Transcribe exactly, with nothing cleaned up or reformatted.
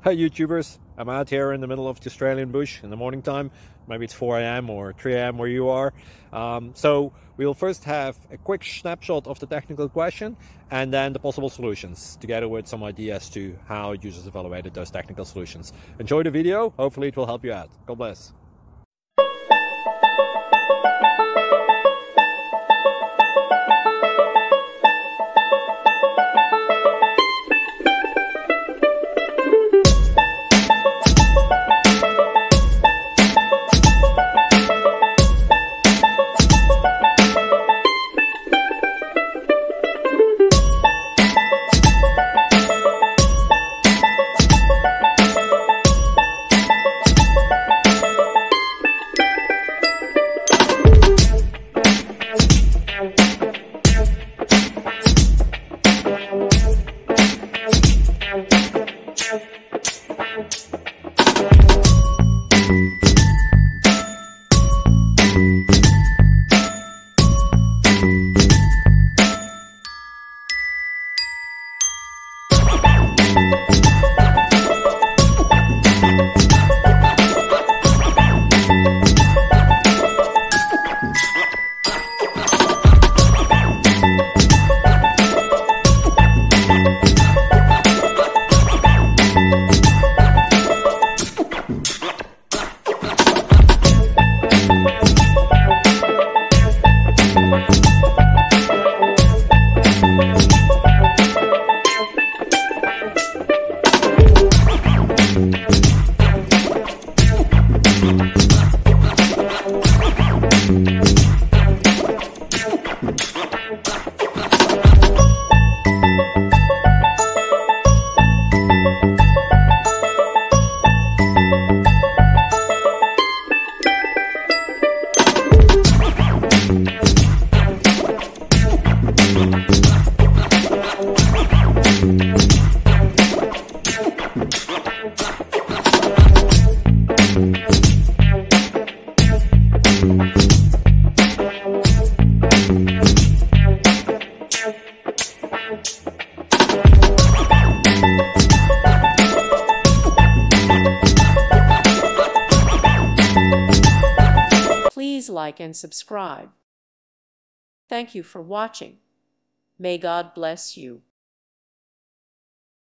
Hi YouTubers, I'm out here in the middle of the Australian bush in the morning time. Maybe it's four A M or three A M where you are. Um, so we'll first have a quick snapshot of the technical question and then the possible solutions, together with some ideas to how users evaluated those technical solutions. Enjoy the video, hopefully it will help you out. God bless. Please like and subscribe. Thank you for watching. May God bless you.